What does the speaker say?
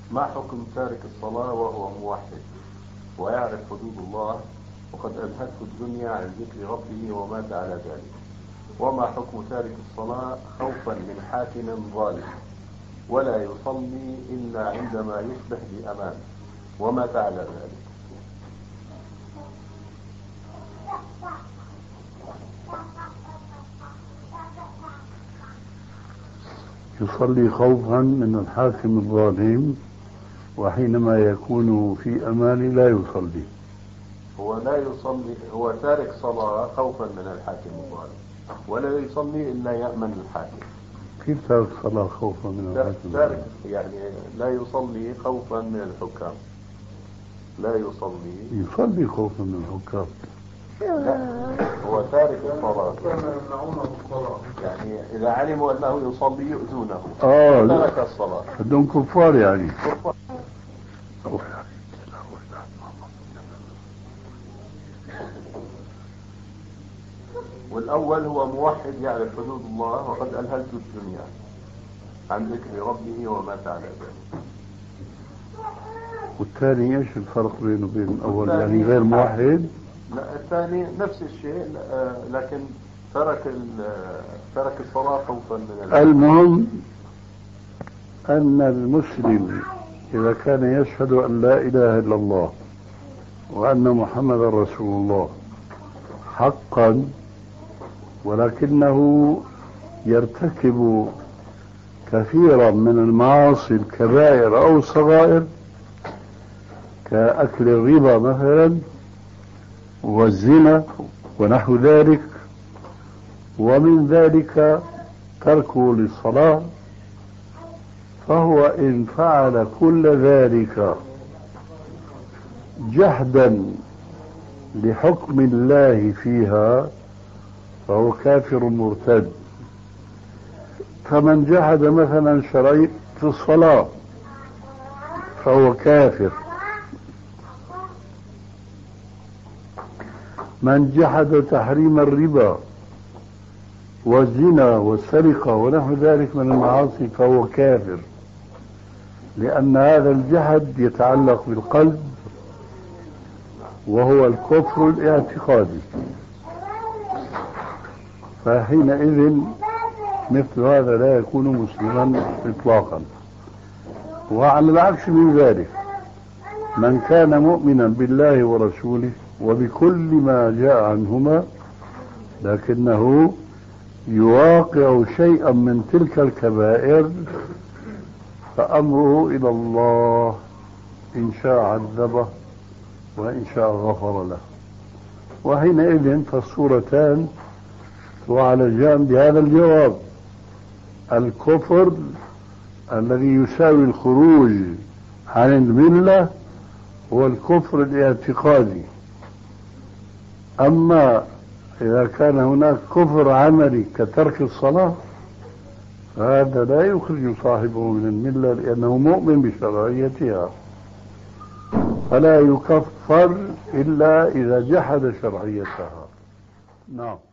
ما حكم تارك الصلاة وهو موحد ويعرف حدود الله وقد ألهته الدنيا عن ذكر ربه ومات على ذلك؟ وما حكم تارك الصلاة خوفا من حاكم ظالم ولا يصلي إلا عندما يصبح بأمان ومات على ذلك؟ يصلي خوفا من الحاكم الظالم وحينما يكون في أمان لا يصلي. هو لا يصلي، هو تارك صلاة خوفا من الحاكم الظالم ولا يصلي إلا يأمن الحاكم. كيف تارك صلاة خوفا من الحاكم؟ تارك يعني لا يصلي خوفا من الحكام، لا يصلي خوفا من الحكام. لا، هو تارك الصلاة يعني إذا علموا أنه يصلي يؤذونه ترك الصلاة. بدهم كفار يعني. والأول هو موحد يعرف حدود الله وقد ألهته الدنيا عن ذكر ربه ومات على ذلك. والثاني ايش الفرق بينه وبين الأول؟ يعني غير موحد؟ لا، الثاني نفس الشيء لكن ترك الصلاة خوفا من المهم أن المسلم إذا كان يشهد أن لا إله إلا الله وأن محمد رسول الله حقا ولكنه يرتكب كثيرا من المعاصي الكبائر أو الصغائر كأكل الربا مثلا والزنا ونحو ذلك، ومن ذلك تركه للصلاة، فهو إن فعل كل ذلك جحدا لحكم الله فيها فهو كافر مرتد. فمن جحد مثلا شرعية الصلاة فهو كافر، من جحد تحريم الربا والزنا والسرقة ونحو ذلك من المعاصي فهو كافر، لأن هذا الجحد يتعلق بالقلب وهو الكفر الاعتقادي، فحينئذ مثل هذا لا يكون مسلما إطلاقا. وعلى العكس من ذلك من كان مؤمنا بالله ورسوله وبكل ما جاء عنهما لكنه يواقع شيئا من تلك الكبائر فأمره إلى الله، إن شاء عذبه وإن شاء غفر له. وحينئذ فالصورتان تعالجان بهذا الجواب: الكفر الذي يساوي الخروج عن الملة هو الكفر الاعتقادي. أما إذا كان هناك كفر عملي كترك الصلاة فهذا لا يخرج صاحبه من الملة لأنه مؤمن بشرعيتها، فلا يكفر إلا إذا جحد شرعيتها. نعم.